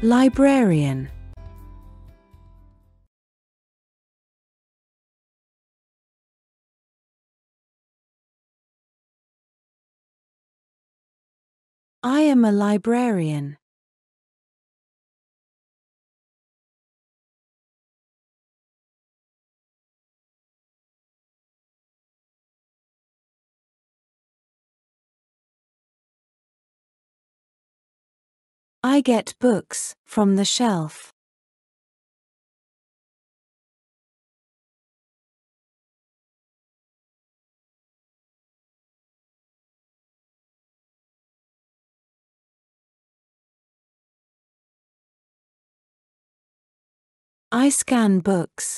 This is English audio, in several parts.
Librarian. I am a librarian. I get books from the shelf. I scan books.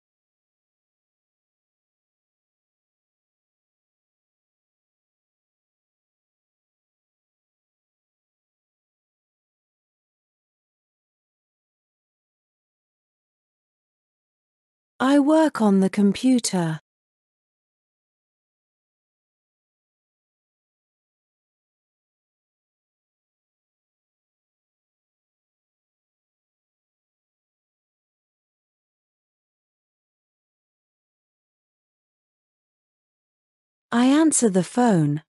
I work on the computer. I answer the phone.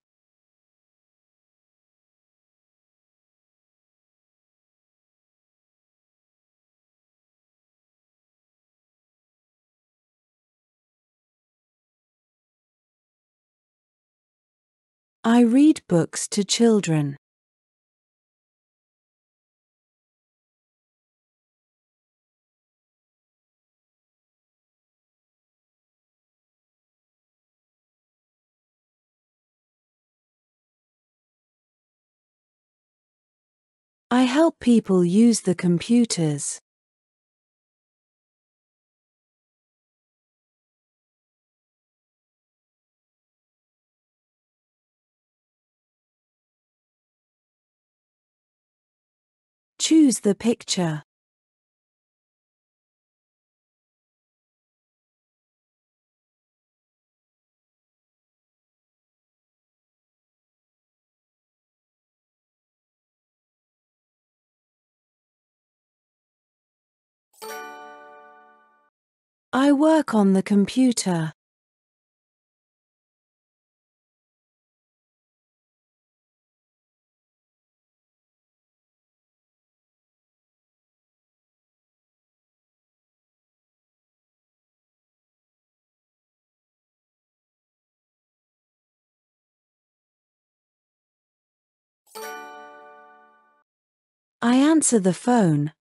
I read books to children. I help people use the computers. Choose the picture. I work on the computer. I answer the phone.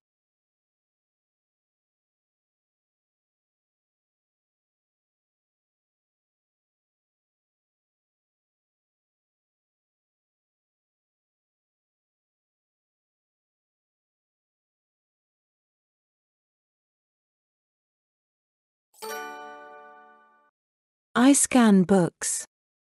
I scan books.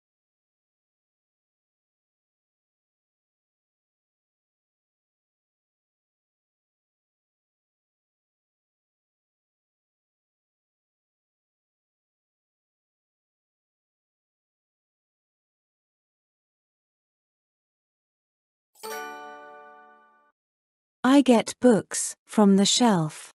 I get books from the shelf.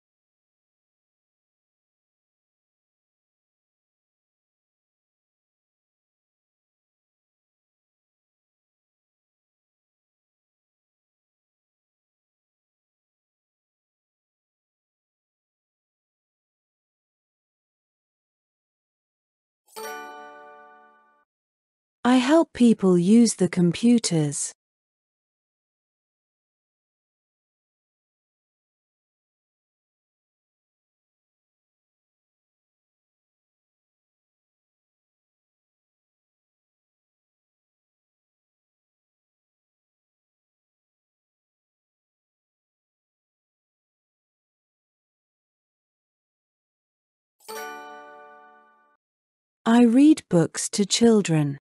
I help people use the computers. I read books to children.